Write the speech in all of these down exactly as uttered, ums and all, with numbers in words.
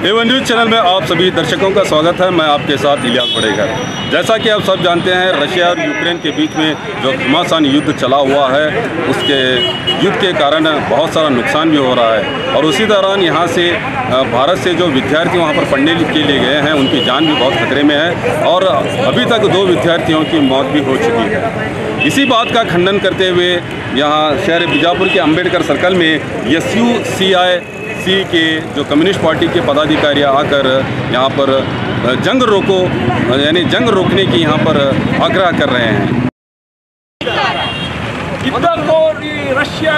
ए one news channel में आप सभी दर्शकों का स्वागत है। मैं आपके साथ इलियास बड़ेगर। जैसा कि आप सब जानते हैं, रशिया और यूक्रेन के बीच में जो घमासान युद्ध चला हुआ है, उसके युद्ध के कारण बहुत सारा नुकसान भी हो रहा है। और उसी दौरान यहाँ से भारत से जो विद्यार्थी वहाँ पर पढ़ने के लिए गए हैं, उनकी जान भी बहुत खतरे में है और अभी तक दो विद्यार्थियों की मौत भी हो चुकी है। इसी बात का खंडन करते हुए यहाँ शहर बीजापुर के अंबेडकर सर्कल में S U C I C के जो कम्युनिस्ट पार्टी के पदाधिकारी आकर यहाँ पर जंग रोको यानी जंग रोकने की यहाँ पर आग्रह कर रहे हैं। रशिया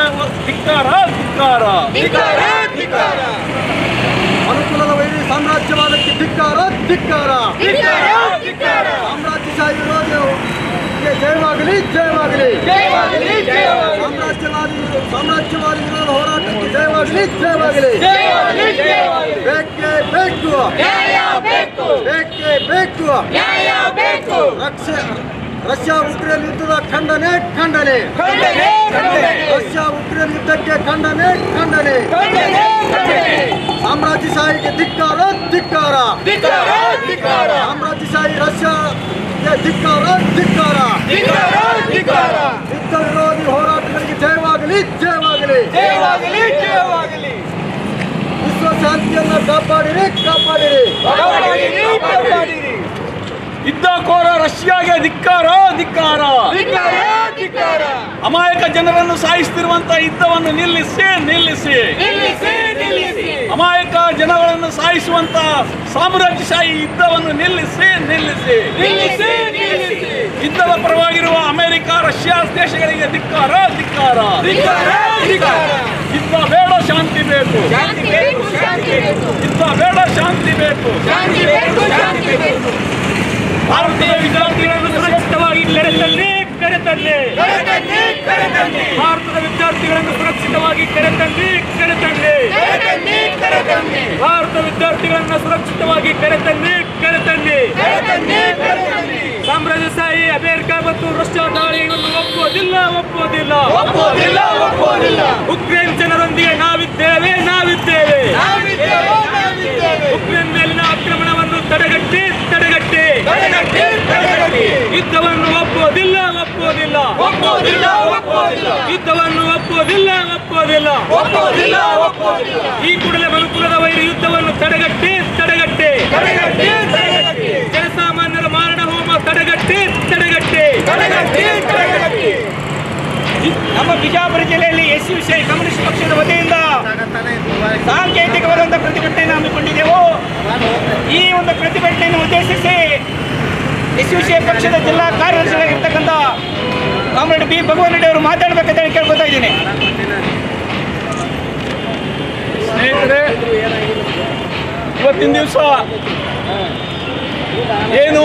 अनुकूल वैरी साम्राज्यवाद की धिक्कार धिक्कार साम्राज्यशाही जयवागली जयवागली साम्राज्यवादी साम्राज्यवादी विरोध ಹೋರಾಟಕ್ಕೆ ಜಯವಾಗಲಿ ಜಯವಾಗಲಿ ಬೇಕೇ ಬೇಕು ನ್ಯಾಯ ಬೇಕು ಬೇಕೇ ಬೇಕು ನ್ಯಾಯ ಬೇಕು ರಷ್ಯಾ ಉಕ್ರೇನ್ ಯುದ್ಧದ ಖಂಡನೆ ಖಂಡನೆ ರಷ್ಯಾ ಉಕ್ರೇನ್ ಯುದ್ಧಕ್ಕೆ ಖಂಡನೆ ಖಂಡನೆ ಸಾಮ್ರಾಜ್ಯಶಾಹಿಗೆ ಧಿಕ್ಕಾರ ಧಿಕ್ಕಾರ ಸಾಮ್ರಾಜ್ಯಶಾಹಿ ರಷ್ಯಾ ಧಿಕ್ಕಾರ ಧಿಕ್ಕಾರ ಯುದ್ಧ ವಿರೋಧಿ ಹೋರಾಟಗಳಿಗೆ ಜಯವಾಗಲಿ ಜಯವಾಗಲಿ ಜಯವಾಗಲಿ ಜಯವಾಗಲಿ ವಿಶ್ವ ಶಾಂತಿಯನ್ನು ಕಾಪಾಡಿರಿ ಕಾಪಾಡಿರಿ ಕಾಪಾಡಿರಿ ಯುದ್ಧಕೋರ ರಷ್ಯಾಗೆ ಧಿಕ್ಕಾರ ಧಿಕ್ಕಾರ ಅಮಾಯಕ ಜನರನ್ನು ಸಾಯಿಸುತ್ತಿರುವಂತಹ ಯುದ್ಧವನ್ನು ನಿಲ್ಲಿಸಿ ನಿಲ್ಲಿಸಿ ಅಮಾಯಕ ಜನಗಳನ್ನು ಸಾಯಿಸುವಂತಹ ಸಾಮ್ರಾಜ್ಯಶಾಹಿ ಯುದ್ಧವನ್ನು ನಿಲ್ಲಿಸಿ ನಿಲ್ಲಿಸಿ ಯುದ್ಧದ ಪರವಾಗಿರುವ ಅಮೆರಿಕ ರಷ್ಯಾ ದೇಶಗಳಿಗೆ ಧಿಕ್ಕಾರ ಧಿಕ್ಕಾರ ಯುದ್ಧ ಬೇಡ ಶಾಂತಿ ಬೇಕು ಯುದ್ಧ ಬೇಡ ಶಾಂತಿ ಬೇಕು ಭಾರತೀಯ ವಿದ್ಯಾರ್ಥಿಗಳನ್ನು ಸುರಕ್ಷಿತವಾಗಿ ಕರೆತನ್ನಿ ಕರೆತನ್ನಿ ಭಾರತದ ವಿದ್ಯಾರ್ಥಿಗಳನ್ನು ಸುರಕ್ಷಿತವಾಗಿ ಕರೆತನ್ನಿ ಕರೆತನ್ನಿ ಭಾರತ ವಿದ್ಯಾರ್ಥಿಗಳನ್ನು ಸುರಕ್ಷಿತವಾಗಿ ಕರೆತನ್ನಿ ಕರೆತನ್ನಿ ಸಾಮ್ರಾಜ್ಯಶಾಹಿ ಅಮೆರಿಕ ಮತ್ತು ರಷ್ಯಾ ದಾಳಿಗಳನ್ನು ಒಪ್ಪುವುದಿಲ್ಲ ಒಪ್ಪುವುದಿಲ್ಲ ಒಪ್ಪುವುದಿಲ್ಲ ಒಪ್ಪುವುದಿಲ್ಲ ಉಕ್ರೇನ್ ಜನರೊಂದಿಗೆ ನಾವಿದ್ದೇವೆ ನಾವಿದ್ದೇವೆ ಉಕ್ರೇನ್ ಮೇಲಿನ ಆಕ್ರಮಣವನ್ನು ತಡೆಗಟ್ಟಿ ತಡೆಗಟ್ಟಿ ಯುದ್ಧವನ್ನು ಒಪ್ಪುವುದಿಲ್ಲ ಒಪ್ಪುವುದಿಲ್ಲ ಒಪ್ಪುವುದಿಲ್ಲ ಒಪ್ಪುವುದಿಲ್ಲ ಯುದ್ಧವನ್ನು ಒಪ್ಪುವುದಿಲ್ಲ ಒಪ್ಪುವುದಿಲ್ಲ ಒಪ್ಪುವುದಿಲ್ಲ ಒಪ್ಪುವುದಿಲ್ಲ ಈ ಕೂಡಲೇ ಮನುಕುಲದ ವೈರಿ ಯುದ್ಧವನ್ನು ತಡೆಗಟ್ಟಿ ತಡೆಗಟ್ಟಿ ತಡೆಗಟ್ಟಿ ಜನಸಾಮಾನ್ಯರ ಮಾರಣ ಹೋಮ ತಡೆಗಟ್ಟಿ ತಡೆಗಟ್ಟಿ ತಡೆಗಟ್ಟಿ ತಡೆಗಟ್ಟಿ ನಮ್ಮ ಬಿಜಾಪುರ ಜಿಲ್ಲೆಯಲ್ಲಿ S U C I communist ಪಕ್ಷದ ವತಿಯಿಂದ ಸಾಂಕೇತಿಕವಾದಂತಹ ಪ್ರತಿಭಟನೆಯನ್ನು ಹಮ್ಮಿಕೊಂಡಿದ್ದೆವು. ಈ ಒಂದು ಪ್ರತಿಭಟನೆಯನ್ನು ಉದ್ದೇಶಿಸಿ ಎಸ್ ಯು ಸಿ ಐ ಪಕ್ಷದ ಜಿಲ್ಲಾ ಕಾರ್ಯದರ್ಶಿಯಾಗಿರ್ತಕ್ಕಂಥ ಕಾಮ್ರೇಡ್ ಬಿ ಭಗವಾನ್ ರೆಡ್ಡಿ ಅವರು ಮಾತಾಡಬೇಕಂತ ಹೇಳಿ ಕೇಳ್ಕೊತಾ ಇದ್ದೀನಿ. ಸ್ನೇಹಿತರೆ, ಇವತ್ತಿನ ದಿವಸ ಏನು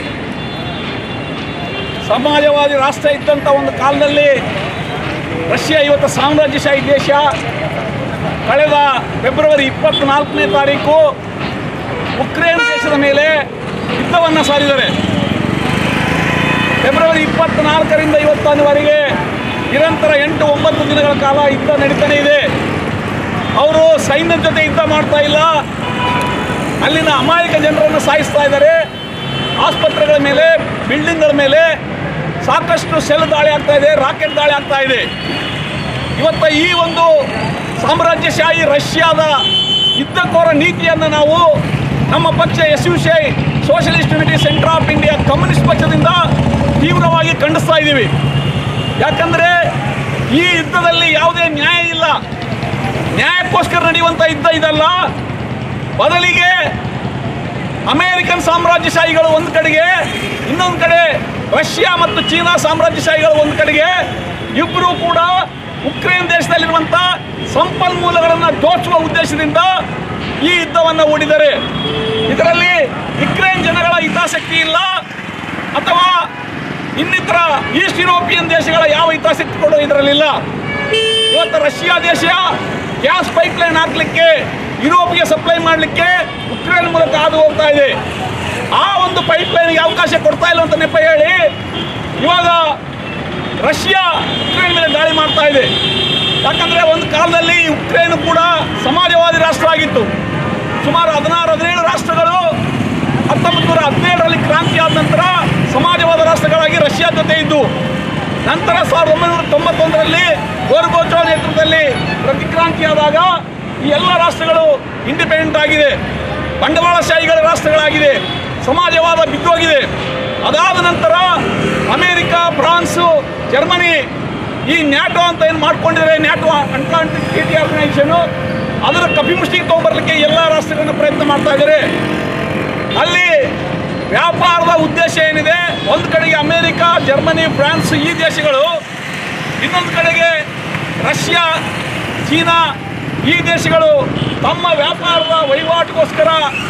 ಸಮಾಜವಾದಿ ರಾಷ್ಟ್ರ ಇದ್ದಂಥ ಒಂದು ಕಾಲದಲ್ಲಿ ರಷ್ಯಾ ಇವತ್ತು ಸಾಮ್ರಾಜ್ಯಶಾಹಿ ದೇಶ ಕಳೆದ ಫೆಬ್ರವರಿ ಇಪ್ಪತ್ತ್ನಾಲ್ಕನೇ ತಾರೀಕು ಉಕ್ರೇನ್ ದೇಶದ ಮೇಲೆ ಯುದ್ಧವನ್ನು ಸಾರಿದ್ದಾರೆ. ಫೆಬ್ರವರಿ ಇಪ್ಪತ್ತ್ನಾಲ್ಕರಿಂದ ಇವತ್ತಿನವರೆಗೆ ನಿರಂತರ ಎಂಟು ಒಂಬತ್ತು ದಿನಗಳ ಕಾಲ ಯುದ್ಧ ನಡೀತಾನೆ ಇದೆ. ಅವರು ಸೈನ್ಯದ ಜೊತೆ ಯುದ್ಧ ಮಾಡ್ತಾ ಇಲ್ಲ, ಅಲ್ಲಿನ ಅಮಾಯಕ ಜನರನ್ನು ಸಾಯಿಸ್ತಾ ಇದ್ದಾರೆ. ಆಸ್ಪತ್ರೆಗಳ ಮೇಲೆ, ಬಿಲ್ಡಿಂಗ್ಗಳ ಮೇಲೆ ಸಾಕಷ್ಟು ಸೆಲ್ ದಾಳಿ ಆಗ್ತಾ ಇದೆ, ರಾಕೆಟ್ ದಾಳಿ ಆಗ್ತಾ ಇದೆ. ಇವತ್ತು ಈ ಒಂದು ಸಾಮ್ರಾಜ್ಯಶಾಹಿ ರಷ್ಯಾದ ಯುದ್ಧಕೋರ ನೀತಿಯನ್ನು ನಾವು ನಮ್ಮ ಪಕ್ಷ S U C I socialist unity centre of India communist ಪಕ್ಷದಿಂದ ತೀವ್ರವಾಗಿ ಖಂಡಿಸ್ತಾ ಇದ್ದೀವಿ. ಯಾಕಂದರೆ ಈ ಯುದ್ಧದಲ್ಲಿ ಯಾವುದೇ ನ್ಯಾಯ ಇಲ್ಲ, ನ್ಯಾಯಕ್ಕೋಸ್ಕರ ನಡೆಯುವಂಥ ಯುದ್ಧ ಇದಲ್ಲ. ಬದಲಿಗೆ ಅಮೇರಿಕನ್ ಸಾಮ್ರಾಜ್ಯಶಾಹಿಗಳು ಒಂದು ಕಡೆಗೆ, ಇನ್ನೊಂದು ಕಡೆ ರಷ್ಯಾ ಮತ್ತು ಚೀನಾ ಸಾಮ್ರಾಜ್ಯಶಾಹಿಗಳು ಒಂದು ಕಡೆಗೆ, ಇಬ್ಬರೂ ಕೂಡ ಉಕ್ರೇನ್ ದೇಶದಲ್ಲಿರುವಂಥ ಸಂಪನ್ಮೂಲಗಳನ್ನು ದೋಚುವ ಉದ್ದೇಶದಿಂದ ಈ ಯುದ್ಧವನ್ನು ಹೂಡಿದ್ದಾರೆ. ಇದರಲ್ಲಿ ಯುಕ್ರೇನ್ ಜನಗಳ ಹಿತಾಸಕ್ತಿ ಇಲ್ಲ ಅಥವಾ ಇನ್ನಿತರ ಈಸ್ಟ್ ಯುರೋಪಿಯನ್ ದೇಶಗಳ ಯಾವ ಹಿತಾಸಕ್ತಿಗಳು ಇದರಲ್ಲಿಲ್ಲ. ಇವತ್ತು ರಷ್ಯಾ ದೇಶ ಗ್ಯಾಸ್ ಪೈಪ್ಲೈನ್ ಹಾಕಲಿಕ್ಕೆ, ಯುರೋಪಿಗೆ ಸಪ್ಲೈ ಮಾಡಲಿಕ್ಕೆ ಉಕ್ರೇನ್ ಮೂಲಕ ಹಾದು ಹೋಗ್ತಾ ಇದೆ. ಆ ಒಂದು ಪೈಪ್ಲೈನ್ಗೆ ಅವಕಾಶ ಕೊಡ್ತಾ ಇಲ್ಲ ಅಂತ ನೆಪ ಹೇಳಿ ಇವಾಗ ರಷ್ಯಾ ಉಕ್ರೇನ್ ಮೇಲೆ ದಾಳಿ ಮಾಡ್ತಾ ಇದೆ. ಯಾಕಂದರೆ ಒಂದು ಕಾಲದಲ್ಲಿ ಉಕ್ರೇನ್ ಕೂಡ ಸಮಾಜವಾದಿ ರಾಷ್ಟ್ರ ಆಗಿತ್ತು. ಸುಮಾರು ಹದಿನಾರು ಹದಿನೇಳು ರಾಷ್ಟ್ರಗಳು ಹತ್ತೊಂಬತ್ತು ನೂರ ಹದಿನೇಳರಲ್ಲಿ ಕ್ರಾಂತಿ ಆದ ನಂತರ ಸಮಾಜವಾದ ರಾಷ್ಟ್ರಗಳಾಗಿ ರಷ್ಯಾ ಜೊತೆ ಇದ್ದು, ನಂತರ ಸಾವಿರದ ಒಂಬೈನೂರ ತೊಂಬತ್ತೊಂದರಲ್ಲಿ ಗೋರ್ಬಚೋವ್ ನೇತೃತ್ವದಲ್ಲಿ ಪ್ರತಿಕ್ರಾಂತಿಯಾದಾಗ ಈ ಎಲ್ಲ ರಾಷ್ಟ್ರಗಳು ಇಂಡಿಪೆಂಡೆಂಟ್ ಆಗಿದೆ, ಬಂಡವಾಳಶಾಹಿಗಳ ರಾಷ್ಟ್ರಗಳಾಗಿದೆ, ಸಮಾಜವಾದ ಬಿದ್ದೋಗಿದೆ. ಅದಾದ ನಂತರ ಅಮೇರಿಕ, ಫ್ರಾನ್ಸು, ಜರ್ಮನಿ ಈ ನ್ಯಾಟೋ ಅಂತ ಏನು ಮಾಡ್ಕೊಂಡಿದ್ದಾರೆ, ನ್ಯಾಟೋ ಅಟ್ಲಾಂಟಿಕ್ ಟ್ರೀಟಿ ಆರ್ಗನೈಸೇಷನು, ಅದರ ಕಪಿಮುಷ್ಟಿಗೆ ತೊಗೊಂಬರ್ಲಿಕ್ಕೆ ಎಲ್ಲ ರಾಷ್ಟ್ರಗಳನ್ನ ಪ್ರಯತ್ನ ಮಾಡ್ತಾ ಇದ್ದಾರೆ. ಅಲ್ಲಿ ವ್ಯಾಪಾರದ ಉದ್ದೇಶ ಏನಿದೆ, ಒಂದು ಕಡೆಗೆ ಅಮೇರಿಕ, ಜರ್ಮನಿ, ಫ್ರಾನ್ಸ್ ಈ ದೇಶಗಳು, ಇನ್ನೊಂದು ಕಡೆಗೆ ರಷ್ಯಾ, ಚೀನಾ ಈ ದೇಶಗಳು ತಮ್ಮ ವ್ಯಾಪಾರದ ವಹಿವಾಟಿಗೋಸ್ಕರ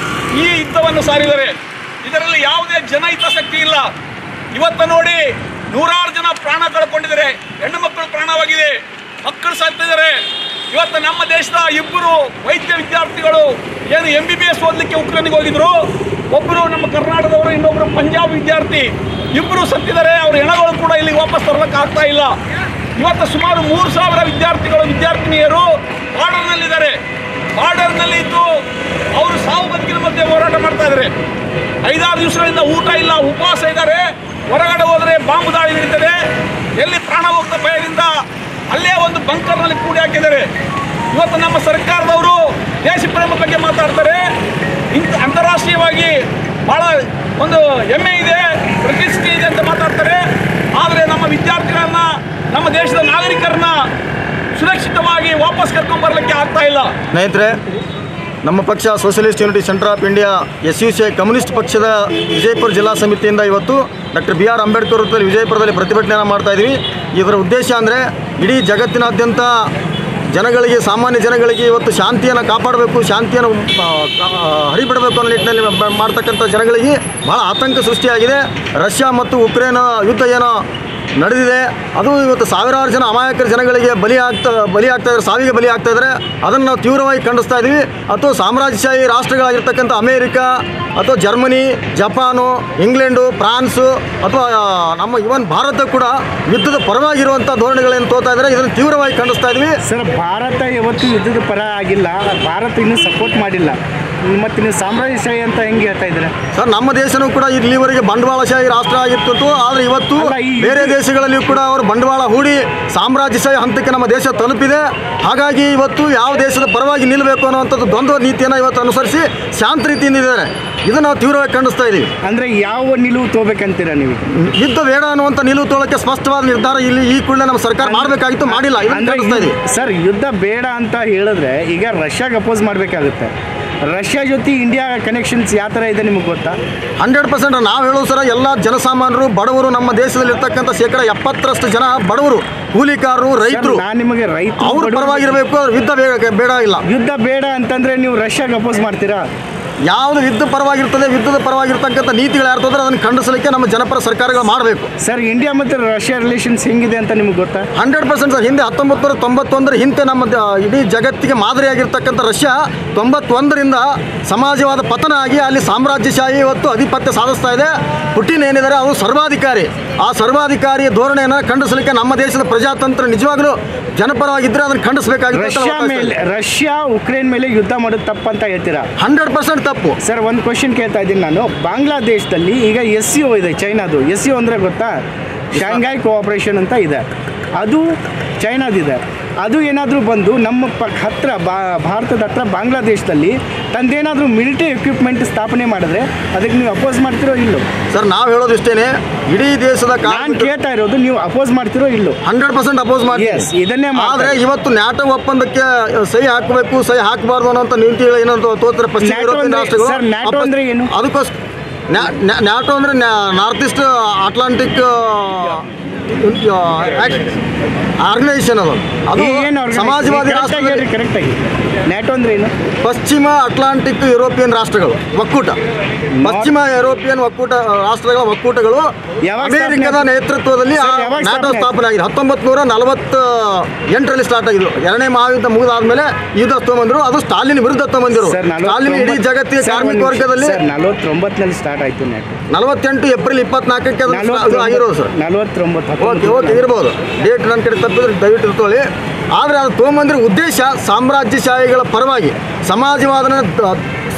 ಈ ಯುದ್ಧವನ್ನು ಸಾರಿದ್ದಾರೆ. ಇದರಲ್ಲಿ ಯಾವುದೇ ಜನಹಿತಾಸಕ್ತಿ ಇಲ್ಲ. ಇವತ್ತು ನೋಡಿ ನೂರಾರು ಜನ ಪ್ರಾಣ ಕಳ್ಕೊಂಡಿದ್ದಾರೆ, ಹೆಣ್ಣು ಮಕ್ಕಳು ಪ್ರಾಣವಾಗಿದೆ, ಮಕ್ಕಳು ಸಾಯ್ತಿದ್ದಾರೆ. ಇವತ್ತು ನಮ್ಮ ದೇಶದ ಇಬ್ಬರು ವೈದ್ಯ ವಿದ್ಯಾರ್ಥಿಗಳು ಏನು ಎಂ ಬಿ ಬಿ ಎಸ್ ಓದಲಿಕ್ಕೆ ಉಕ್ರೇನಿಗೆ ಹೋಗಿದ್ರು, ಒಬ್ಬರು ನಮ್ಮ ಕರ್ನಾಟಕದವರು, ಇನ್ನೊಬ್ಬರು ಪಂಜಾಬ್ ವಿದ್ಯಾರ್ಥಿ, ಇಬ್ಬರು ಸತ್ತಿದ್ದಾರೆ. ಅವ್ರ ಹೆಣಗಳು ಕೂಡ ಇಲ್ಲಿಗೆ ವಾಪಸ್ ತರಲಿಕ್ಕೆ ಆಗ್ತಾ ಇಲ್ಲ. ಇವತ್ತು ಸುಮಾರು ಮೂರು ಸಾವಿರ ವಿದ್ಯಾರ್ಥಿಗಳು, ವಿದ್ಯಾರ್ಥಿನಿಯರು ಬಾರ್ಡರ್ನಲ್ಲಿದ್ದಾರೆ. ಬಾರ್ಡರ್ನಲ್ಲಿ ಇದ್ದು ಅವರು ಸಾವು ಬದುಕಿನ ಮಧ್ಯೆ ಹೋರಾಟ ಮಾಡ್ತಾ ಇದ್ದಾರೆ. ಐದಾರು ದಿವಸಗಳಿಂದ ಊಟ ಇಲ್ಲ, ಉಪವಾಸ ಇದ್ದಾರೆ. ಹೊರಗಡೆ ಹೋದರೆ ಬಾಂಬ್ ದಾಳಿ ನಡೀತದೆ, ಎಲ್ಲಿ ಪ್ರಾಣ ಹೋಗ್ತಾ ಭಯದಿಂದ ಅಲ್ಲೇ ಒಂದು ಬಂಕರ್ನಲ್ಲಿ ಕೂಡಿ ಹಾಕಿದ್ದಾರೆ. ಇವತ್ತು ನಮ್ಮ ಸರ್ಕಾರದವರು ದೇಶ ಪ್ರೇಮ ಬಗ್ಗೆ ಮಾತಾಡ್ತಾರೆ, ಇಂಥ ಅಂತಾರಾಷ್ಟ್ರೀಯವಾಗಿ ಭಾಳ ಒಂದು ಹೆಮ್ಮೆ ಇದೆ, ಪ್ರತಿಷ್ಠೆ ಇದೆ ಅಂತ ಮಾತಾಡ್ತಾರೆ. ಆದರೆ ನಮ್ಮ ವಿದ್ಯಾರ್ಥಿಗಳನ್ನ, ನಮ್ಮ ದೇಶದ ನಾಗರಿಕರನ್ನ ಸುರಕ್ಷಿತವಾಗಿ ವಾಪಸ್ ಕರ್ಕೊಂಡ್ಬರ್ಲಿಕ್ಕೆ ಆಗ್ತಾ ಇಲ್ಲ. ಸ್ನೇಹಿತರೆ, ನಮ್ಮ ಪಕ್ಷ socialist unity centre of India S U C I communist ಪಕ್ಷದ ವಿಜಯಪುರ ಜಿಲ್ಲಾ ಸಮಿತಿಯಿಂದ ಇವತ್ತು ಡಾಕ್ಟರ್ ಬಿ ಆರ್ ಅಂಬೇಡ್ಕರ್ ವೃತ್ತದಲ್ಲಿ ವಿಜಯಪುರದಲ್ಲಿ ಪ್ರತಿಭಟನೆಯನ್ನು ಮಾಡ್ತಾ ಇದ್ದೀವಿ. ಇದರ ಉದ್ದೇಶ ಅಂದರೆ ಇಡೀ ಜಗತ್ತಿನಾದ್ಯಂತ ಜನಗಳಿಗೆ, ಸಾಮಾನ್ಯ ಜನಗಳಿಗೆ ಇವತ್ತು ಶಾಂತಿಯನ್ನು ಕಾಪಾಡಬೇಕು, ಶಾಂತಿಯನ್ನು ಹರಿಬಿಡಬೇಕು ಅನ್ನೋ ನಿಟ್ಟಿನಲ್ಲಿ ಮಾಡ್ತಕ್ಕಂಥ ಜನಗಳಿಗೆ ಭಾಳ ಆತಂಕ ಸೃಷ್ಟಿಯಾಗಿದೆ. ರಷ್ಯಾ ಮತ್ತು ಉಕ್ರೇನ್ ಯುದ್ಧ ಏನೋ ನಡೆದಿದೆ, ಅದು ಇವತ್ತು ಸಾವಿರಾರು ಜನ ಅಮಾಯಕರ ಜನಗಳಿಗೆ ಬಲಿ ಆಗ್ತಾ ಬಲಿ ಆಗ್ತಾ ಇದ್ದಾರೆ, ಸಾವಿಗೆ ಬಲಿ ಆಗ್ತಾ ಇದ್ದಾರೆ. ಅದನ್ನು ನಾವು ತೀವ್ರವಾಗಿ ಖಂಡಿಸ್ತಾ ಇದ್ದೀವಿ. ಅಥವಾ ಸಾಮ್ರಾಜ್ಯಶಾಹಿ ರಾಷ್ಟ್ರಗಳಾಗಿರ್ತಕ್ಕಂಥ ಅಮೇರಿಕ ಅಥವಾ ಜರ್ಮನಿ, ಜಪಾನು, ಇಂಗ್ಲೆಂಡು, ಫ್ರಾನ್ಸು ಅಥವಾ ನಮ್ಮ ಇವನ್ ಭಾರತ ಕೂಡ ಯುದ್ಧದ ಪರವಾಗಿರುವಂಥ ಧೋರಣೆಗಳನ್ನು ತೋರ್ತಾ ಇದ್ದಾರೆ. ಇದನ್ನು ತೀವ್ರವಾಗಿ ಖಂಡಿಸ್ತಾ ಇದ್ದೀವಿ. ಸರ್, ಭಾರತ ಯಾವತ್ತೂ ಯುದ್ಧದ ಪರ ಆಗಿಲ್ಲ, ಭಾರತ ಇನ್ನೂ ಸಪೋರ್ಟ್ ಮಾಡಿಲ್ಲ. ಮತ್ತು ನೀವು ಸಾಮ್ರಾಜ್ಯಶಾಹಿ ಅಂತ ಹೆಂಗೆ ಹೇಳ್ತಾ ಇದ್ದೀರಾ ಸರ್? ನಮ್ಮ ದೇಶನೂ ಕೂಡ ಇಲ್ಲಿವರೆಗೆ ಬಂಡವಾಳಶಾಹಿ ರಾಷ್ಟ್ರ ಆಗಿತ್ತು. ಆದರೆ ಇವತ್ತು ಬೇರೆ ದೇಶಗಳಲ್ಲಿಯೂ ಕೂಡ ಅವರು ಬಂಡವಾಳ ಹೂಡಿ ಸಾಮ್ರಾಜ್ಯಶಾಹಿ ಹಂತಕ್ಕೆ ನಮ್ಮ ದೇಶ ತಲುಪಿದೆ. ಹಾಗಾಗಿ ಇವತ್ತು ಯಾವ ದೇಶದ ಪರವಾಗಿ ನಿಲ್ಲಬೇಕು ಅನ್ನುವಂಥದ್ದು ದ್ವಂದ್ವ ನೀತಿಯನ್ನು ಇವತ್ತು ಅನುಸರಿಸಿ ಶಾಂತ ರೀತಿಯಿಂದ ಇದ್ದಾರೆ. ಇದನ್ನು ನಾವು ತೀವ್ರವಾಗಿ ಖಂಡಿಸ್ತಾ ಇದ್ದೀವಿ. ಅಂದರೆ ಯಾವ ನಿಲುವು ತಗೋಬೇಕಂತೀರಾ ನೀವು? ಯುದ್ಧ ಬೇಡ ಅನ್ನುವಂಥ ನಿಲುವು ತಗೊಳ್ಳೋಕ್ಕೆ ಸ್ಪಷ್ಟವಾದ ನಿರ್ಧಾರ ಇಲ್ಲಿ ಈ ಕೂಡಲೇ ನಮ್ಮ ಸರ್ಕಾರ ಮಾಡಬೇಕಾಗಿತ್ತು, ಮಾಡಿಲ್ಲ. ಇದನ್ನು ಖಂಡಿಸ್ತಾ ಇದ್ದೀವಿ. ಸರ್, ಯುದ್ಧ ಬೇಡ ಅಂತ ಹೇಳಿದ್ರೆ ಈಗ ರಷ್ಯಾಗೆ ಅಪೋಸ್ ಮಾಡಬೇಕಾಗುತ್ತೆ. ರಷ್ಯಾ ಜೊತೆ ಇಂಡಿಯಾ ಕನೆಕ್ಷನ್ಸ್ ಯಾವ ಥರ ಇದೆ ನಿಮಗೆ ಗೊತ್ತಾ? ಹಂಡ್ರೆಡ್ ಪರ್ಸೆಂಟ್ ನಾವು ಹೇಳೋದು ಸರ, ಎಲ್ಲ ಜನಸಾಮಾನ್ಯರು, ಬಡವರು, ನಮ್ಮ ದೇಶದಲ್ಲಿ ಇರ್ತಕ್ಕಂಥ ಶೇಕಡ ಎಪ್ಪತ್ತರಷ್ಟು ಜನ ಬಡವರು, ಕೂಲಿಕಾರರು, ರೈತರು, ನಾನು ನಿಮಗೆ ರೈತರು ಅವ್ರ ಪರವಾಗಿರಬೇಕು. ಯುದ್ಧ ಬೇಡ ಬೇಡ ಇಲ್ಲ. ಯುದ್ಧ ಬೇಡ ಅಂತಂದರೆ ನೀವು ರಷ್ಯಾಗೆ ಅಪೋಸ್ ಮಾಡ್ತೀರಾ? ಯಾವುದು ಯುದ್ಧ ಪರವಾಗಿರ್ತದೆ, ಯುದ್ಧದ ಪರವಾಗಿರ್ತಕ್ಕಂಥ ನೀತಿಗಳು ಯಾರು ತಂದ್ರೆ ಅದನ್ನು ಖಂಡಿಸಲಿಕ್ಕೆ ನಮ್ಮ ಜನಪರ ಸರ್ಕಾರಗಳು ಮಾಡಬೇಕು. ಸರ್, ಇಂಡಿಯಾ ಮತ್ತು ರಷ್ಯಾ ರಿಲೇಷನ್ಸ್ ಹೆಂಗಿದೆ ಅಂತ ನಿಮಗೆ ಗೊತ್ತಾ? Hundred percent sir. ಹಿಂದೆ ಹತ್ತೊಂಬತ್ತು ನೂರ ತೊಂಬತ್ತೊಂದರ ಹಿಂದೆ ನಮ್ಮ ಇಡೀ ಜಗತ್ತಿಗೆ ಮಾದರಿಯಾಗಿರ್ತಕ್ಕಂಥ ರಷ್ಯಾ ತೊಂಬತ್ತೊಂದರಿಂದ ಸಮಾಜವಾದ ಪತನ ಆಗಿ ಅಲ್ಲಿ ಸಾಮ್ರಾಜ್ಯಶಾಹಿ ಇವತ್ತು ಅಧಿಪತ್ಯ ಸಾಧಿಸ್ತಾ ಇದೆ. ಪುಟಿನ್ ಏನಿದ್ದಾರೆ ಅವರು ಸರ್ವಾಧಿಕಾರಿ. ಆ ಸರ್ವಾಧಿಕಾರಿ ಧೋರಣೆಯನ್ನು ಖಂಡಿಸಲಿಕ್ಕೆ ನಮ್ಮ ದೇಶದ ಪ್ರಜಾತಂತ್ರ ನಿಜವಾಗ್ಲೂ ಜನಪರವಾಗಿದ್ದರೆ ಅದನ್ನು ಖಂಡಿಸಬೇಕಾಗಿದೆ. ರಷ್ಯಾ ಮೇಲೆ ರಷ್ಯಾ ಉಕ್ರೇನ್ ಮೇಲೆ ಯುದ್ಧ ಮಾಡೋದು ತಪ್ಪಂತ ಹೇಳ್ತೀರಾ? ಹಂಡ್ರೆಡ್ ಪರ್ಸೆಂಟ್ ತಪ್ಪು ಸರ್. ಒಂದು ಕ್ವಶನ್ ಕೇಳ್ತಾ ಇದ್ದೀನಿ ನಾನು. ಬಾಂಗ್ಲಾದೇಶದಲ್ಲಿ ಈಗ ಎಸ್ ಸಿ ಒ ಇದೆ, ಚೈನಾದು. ಎಸ್ ಸಿ ಒ ಅಂದರೆ ಗೊತ್ತಾ? ಶಾಂಘೈ ಕೋಆಪರೇಷನ್ ಅಂತ ಇದೆ, ಅದು ಚೈನಾದಿದೆ. ಅದು ಏನಾದರೂ ಬಂದು ನಮ್ಮ ಪ ಹತ್ರ ಬಾ ಭಾರತದ ಹತ್ರ ಬಾಂಗ್ಲಾದೇಶದಲ್ಲಿ ತಂದೇನಾದರೂ ಮಿಲಿಟರಿ ಎಕ್ವಿಪ್ಮೆಂಟ್ ಸ್ಥಾಪನೆ ಮಾಡಿದ್ರೆ ಅದಕ್ಕೆ ನೀವು ಅಪೋಸ್ ಮಾಡ್ತಿರೋ ಇಲ್ಲೋ? ಸರ್, ನಾವು ಹೇಳೋದು ಇಷ್ಟೇನೆ, ಇಡೀ ದೇಶದ ನಾನು ಕೇಳ್ತಾ ಇರೋದು ನೀವು ಅಪೋಸ್ ಮಾಡ್ತಿರೋ ಇಲ್ಲೋ? ಹಂಡ್ರೆಡ್ ಪರ್ಸೆಂಟ್ ಅಪೋಸ್ ಮಾಡಿ. ಇದನ್ನೇ. ಆದರೆ ಇವತ್ತು ನ್ಯಾಟೋ ಒಪ್ಪಂದಕ್ಕೆ ಸಹಿ ಹಾಕಬೇಕು, ಸಹಿ ಹಾಕಬಾರ್ದು ಅನ್ನೋಂಥ ನೀತಿಗಳು ಏನಂತ ತೋರ್ತಾರೆ ಪಶ್ಚಿಮ ಯುರೋಪಿಯನ್ ರಾಷ್ಟ್ರಗಳು. ನ್ಯಾಟೋ ಅಂದರೆ ಏನು? ಅದಕ್ಕೋಸ್ಕರ ನ್ಯಾಟೋ ಅಂದರೆ ನಾರ್ತ್ ಈಸ್ಟ್ ಅಟ್ಲಾಂಟಿಕ್ ಆರ್ಗನೈಸೇಷನ್. ಅದು ಅದು ಸಮಾಜವಾದಿ ರಾಷ್ಟ್ರ. ಕರೆಕ್ಟಾಗಿ ನ್ಯಾಟೋ ಅಂದರೆ ಏನು? ಪಶ್ಚಿಮ ಅಟ್ಲಾಂಟಿಕ್ ಯುರೋಪಿಯನ್ ರಾಷ್ಟ್ರಗಳು ಒಕ್ಕೂಟ. ಪಶ್ಚಿಮ ಯುರೋಪಿಯನ್ ಒಕ್ಕೂಟ ರಾಷ್ಟ್ರಗಳ ಒಕ್ಕೂಟಗಳು ಅಮೆರಿಕದ ನೇತೃತ್ವದಲ್ಲಿ ನ್ಯಾಟೋ ಸ್ಥಾಪನೆ ಆಗಿದೆ. ಹತ್ತೊಂಬತ್ತು ನೂರ ನಲವತ್ತ ಎಂಟರಲ್ಲಿ ಸ್ಟಾರ್ಟ್ ಆಗಿದ್ರು. ಎರಡನೇ ಮಹಾಯುದ್ಧ ಮುಗಿದಾದ್ಮೇಲೆ ಯುದ್ಧ ತೊಗೊಂಬಂದ್ರು. ಅದು ಸ್ಟಾಲಿನ್ ವಿರುದ್ಧ ತೊಗೊಂಬಂದಿರು. ಸ್ಟಾಲಿನ್ ಇಡೀ ಜಗತ್ತಿನ ಕಾರ್ಮಿಕ ವರ್ಗದಲ್ಲಿ ನಲವತ್ತೊಂಬತ್ತರಲ್ಲಿ ಸ್ಟಾರ್ಟ್ ಆಯಿತು ನ್ಯಾಟೋ. ನಲವತ್ತೆಂಟು ಏಪ್ರಿಲ್ ಇಪ್ಪತ್ನಾಲ್ಕಕ್ಕೆ ಅದು ಆಗಿರೋದು ಸರ್. ನಲವತ್ತೊಂಬತ್ತು ಓಕೆ ಓಕೆ ಇರ್ಬೋದು, ಡೇಟ್ ನನ್ನ ಕಡೆ ತಪ್ಪಿದ್ರೆ ದಯವಿಟ್ಟು ಇರ್ತೋಳಿ. ಆದರೆ ಅದು ತೊಗೊಂಬಂದಿರೋ ಉದ್ದೇಶ ಸಾಮ್ರಾಜ್ಯಶಾಹಿಗಳ ಪರವಾಗಿ ಸಮಾಜವಾದನ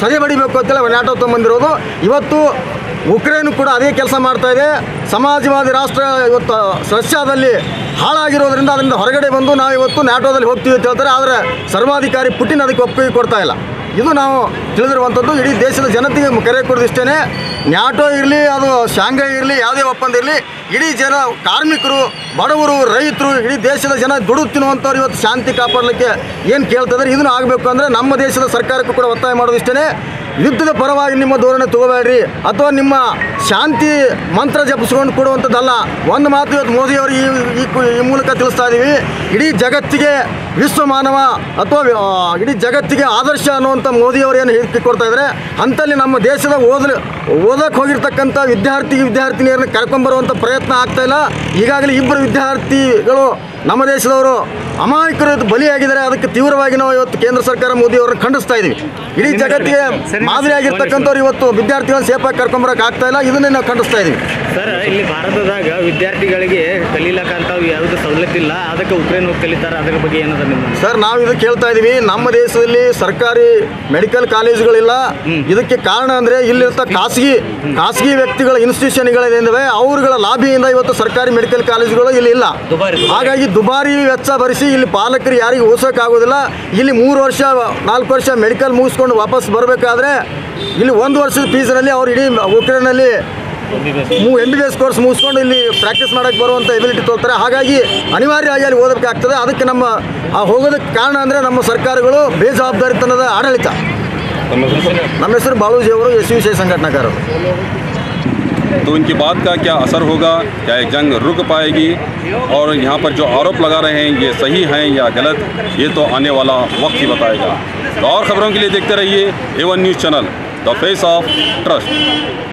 ಸದೆ ಬಡಿಬೇಕು ಅಂತೆಲ್ಲ ನ್ಯಾಟೋ ತೊಗೊಂಬಂದಿರೋದು. ಇವತ್ತು ಉಕ್ರೇನ್ ಕೂಡ ಅದೇ ಕೆಲಸ ಮಾಡ್ತಾ ಇದೆ. ಸಮಾಜವಾದಿ ರಾಷ್ಟ್ರ ಇವತ್ತು ರಷ್ಯಾದಲ್ಲಿ ಹಾಳಾಗಿರೋದ್ರಿಂದ ಅದರಿಂದ ಹೊರಗಡೆ ಬಂದು ನಾವು ಇವತ್ತು ನ್ಯಾಟೋದಲ್ಲಿ ಹೋಗ್ತೀವಿ ಅಂತ ಹೇಳ್ತಾರೆ. ಆದರೆ ಸರ್ವಾಧಿಕಾರಿ ಪುಟಿನ್ ಅದಕ್ಕೆ ಒಪ್ಪಿಗೆ ಕೊಡ್ತಾ ಇಲ್ಲ. ಇದು ನಾವು ತಿಳಿದಿರುವಂಥದ್ದು. ಇಡೀ ದೇಶದ ಜನತೆಗೆ ಕರೆ ಕೊಡೋದಿಷ್ಟೇ, ನ್ಯಾಟೋ ಇರಲಿ, ಅದು ಶಾಂಘೈ ಇರಲಿ, ಯಾವುದೇ ಒಪ್ಪಂದ ಇರಲಿ, ಇಡೀ ಜನ ಕಾರ್ಮಿಕರು, ಬಡವರು, ರೈತರು, ಇಡೀ ದೇಶದ ಜನ ದುಡಿದು ತಿನ್ನುವಂಥವ್ರು ಇವತ್ತು ಶಾಂತಿ ಕಾಪಾಡಲಿಕ್ಕೆ ಏನು ಕೇಳ್ತಿದ್ದಾರೆ, ಇದನ್ನು ಆಗಬೇಕು ಅಂದರೆ ನಮ್ಮ ದೇಶದ ಸರ್ಕಾರಕ್ಕೂ ಕೂಡ ಒತ್ತಾಯ ಮಾಡೋದಿಷ್ಟೇ. ಯುದ್ಧದ ಪರವಾಗಿ ನಿಮ್ಮ ಧೋರಣೆ ತಗೋಬೇಡ್ರಿ, ಅಥವಾ ನಿಮ್ಮ ಶಾಂತಿ ಮಂತ್ರ ಜಪಿಸ್ಕೊಂಡು ಕೊಡುವಂಥದ್ದಲ್ಲ. ಒಂದು ಮಾತು ಇವತ್ತು ಮೋದಿಯವರು ಈ ಈ ಮೂಲಕ ತಿಳಿಸ್ತಾ ಇದ್ದೀವಿ, ಇಡೀ ಜಗತ್ತಿಗೆ ವಿಶ್ವ ಮಾನವ ಅಥವಾ ಇಡೀ ಜಗತ್ತಿಗೆ ಆದರ್ಶ ಅನ್ನುವಂಥ ಮೋದಿಯವರು ಏನು ಹೇಳಿಕೆ ಕೊಡ್ತಾ ಇದ್ದಾರೆ, ಅಂಥಲ್ಲಿ ನಮ್ಮ ದೇಶದ ಓದಲು ಓದಕ್ಕೆ ಹೋಗಿರ್ತಕ್ಕಂಥ ವಿದ್ಯಾರ್ಥಿ ವಿದ್ಯಾರ್ಥಿನಿಯರನ್ನು ಕರ್ಕೊಂಬರುವಂಥ ಪ್ರಯತ್ನ ಆಗ್ತಾಯಿಲ್ಲ. ಈಗಾಗಲೇ ಇಬ್ಬರು ವಿದ್ಯಾರ್ಥಿಗಳು ನಮ್ಮ ದೇಶದವರು ಅಮಾಯಕರು ಬಲಿಯಾಗಿದ್ದಾರೆ. ಅದಕ್ಕೆ ತೀವ್ರವಾಗಿ ನಾವು ಇವತ್ತು ಕೇಂದ್ರ ಸರ್ಕಾರ ಮೋದಿಯವರನ್ನು ಖಂಡಿಸ್ತಾ ಇದ್ದೀವಿ. ಇಡೀ ಜಗತ್ತಿಗೆ ಮಾದರಿ ಆಗಿರ್ತಕ್ಕಂಥವ್ರು ಇವತ್ತು ವಿದ್ಯಾರ್ಥಿಗಳನ್ನು ಸೇಫಾಗಿ ಕರ್ಕೊಂಬರಕ್ಕೆ ಆಗ್ತಾ ಇಲ್ಲ, ಇದನ್ನೇ ನಾವು ಖಂಡಿಸ್ತಾ ಇದ್ದೀವಿ. ಸರ್, ಇಲ್ಲಿ ಭಾರತದಾಗ ವಿದ್ಯಾರ್ಥಿಗಳಿಗೆ ಕಲೀಲಕ್ಕಂತ ಯಾವುದೇ ಸವಲತ್ತಿಲ್ಲ, ಅದಕ್ಕೆ ಉಕ್ರೇನ್ ಹೋಗಿ ಕಲಿತಾರೆ, ಅದರ ಬಗ್ಗೆ ಏನದ ನಿಮ್ಮ ಸರ್? ನಾವು ಇದು ಕೇಳ್ತಾ ಇದ್ದೀವಿ. ನಮ್ಮ ದೇಶದಲ್ಲಿ ಸರ್ಕಾರಿ ಮೆಡಿಕಲ್ ಕಾಲೇಜುಗಳಿಲ್ಲ. ಇದಕ್ಕೆ ಕಾರಣ ಅಂದರೆ ಇಲ್ಲಿರ್ತ ಖಾಸಗಿ ಖಾಸಗಿ ವ್ಯಕ್ತಿಗಳ ಇನ್ಸ್ಟಿಟ್ಯೂಷನ್ಗಳಿವೆ, ಅವರುಗಳ ಲಾಭಿಯಿಂದ ಇವತ್ತು ಸರ್ಕಾರಿ ಮೆಡಿಕಲ್ ಕಾಲೇಜುಗಳು ಇಲ್ಲಿ ಇಲ್ಲ. ಹಾಗಾಗಿ ದುಬಾರಿ ವೆಚ್ಚ ಭರಿಸಿ ಇಲ್ಲಿ ಪಾಲಕರು ಯಾರಿಗೂ ಓದಿಸೋಕ್ಕಾಗೋದಿಲ್ಲ. ಇಲ್ಲಿ ಮೂರು ವರ್ಷ ನಾಲ್ಕು ವರ್ಷ ಮೆಡಿಕಲ್ ಮುಗಿಸ್ಕೊಂಡು ವಾಪಸ್ ಬರಬೇಕಾದ್ರೆ ಇಲ್ಲಿ ಒಂದು ವರ್ಷದ ಫೀಸ್ನಲ್ಲಿ ಅವ್ರು ಇಡೀ ಉಕ್ರೇನಲ್ಲಿ M B B S course ಮುಗಿಸ್ಕೊಂಡು ಇಲ್ಲಿ ಪ್ರಾಕ್ಟೀಸ್ ಮಾಡೋಕ್ಕೆ ಬರುವಂಥ ಎಬಿಲಿಟಿ ತೋರ್ತಾರೆ. ಹಾಗಾಗಿ ಅನಿವಾರ್ಯವಾಗಿ ಅಲ್ಲಿ ಓದಬೇಕಾಗ್ತದೆ. ಅದಕ್ಕೆ ನಮ್ಮ ಆ ಹೋಗೋದಕ್ಕೆ ಕಾರಣ ಅಂದರೆ ನಮ್ಮ ಸರ್ಕಾರಗಳು ಬೇಜವಾಬ್ದಾರಿತನದ ಆಡಳಿತ. ನಮ್ಮ ಹೆಸರು ಬಾಳೂಜಿ ಅವರು, ಎಸ್ ಯು ಸಿ ಸಂಘಟನಾಕಾರರು. तो इनकी बात का क्या असर होगा, क्या ये जंग रुक पाएगी, और यहाँ पर जो आरोप लगा रहे हैं ये सही हैं या गलत, ये तो आने वाला वक्त ही बताएगा। तो और ख़बरों के लिए देखते रहिए A one news channel, the face of trust.